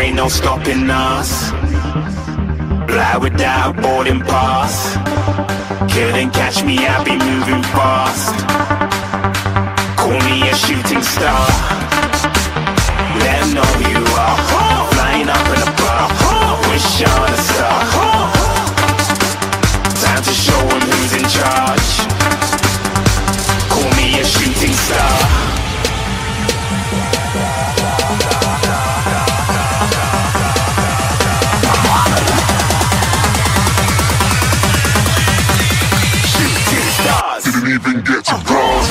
ain't no stopping us. Fly without boarding pass. Couldn't catch me, I'll be moving fast. Call me a shooting star. Let 'em know who you are. Flying up in a bar. Wish on a star. Time to show 'em who's in charge. Call me a shooting star. Shooting stars. Didn't even get to cross.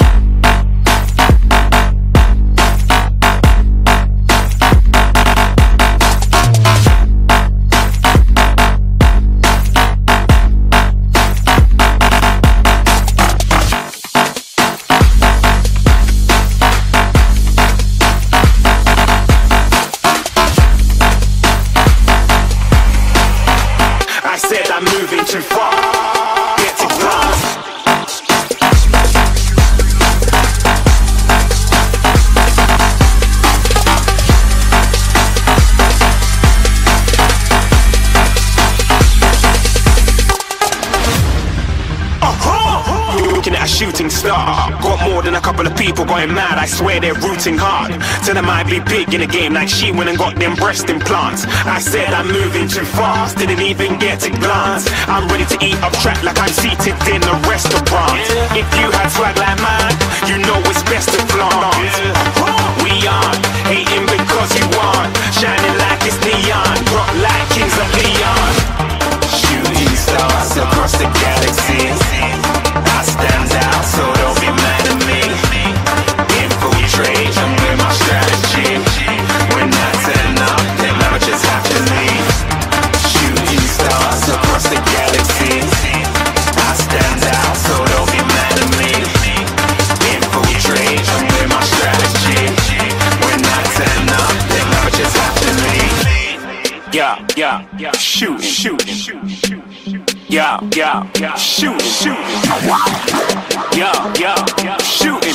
I said I'm moving too far. Get to glass. Looking at a shooting star. Got more than a couple of people going mad. I swear they're rooting hard. Tell them I'd be big in the game like she went and got them breast implants. I said I'm moving too fast. Didn't even get to glance. I'm ready to eat up track like I'm seated in a restaurant. If you had swag like mine, you know it's best to flaunt. We aren't hating because you aren't. Shining like it's neon. Rock like kings of Leon. Shooting stars across the galaxy. I stand out, so don't be mad at me. Infiltrate, I'm with my strategy. When I turn up, then I just have to leave. Shooting stars across the galaxy. I stand out, so don't be mad at me. Infiltrate, I'm with my strategy. When I turn up, then I just have to leave. Yeah, shooting. Yeah, shooting. Yeah, shooting.